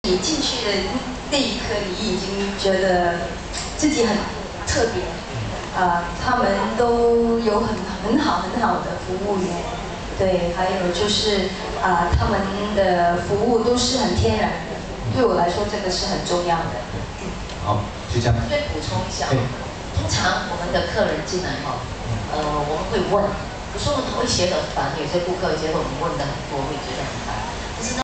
你进去的那一刻，你已经觉得自己很特别。他们都有很好的服务员，对，还有就是他们的服务都是很天然的，对我来说这个是很重要的。 好，就这样。 再补充一下，通常我们的客人进来哈，我们会问，有时候他会觉得烦，有些顾客觉得我们问的很多，会觉得很烦。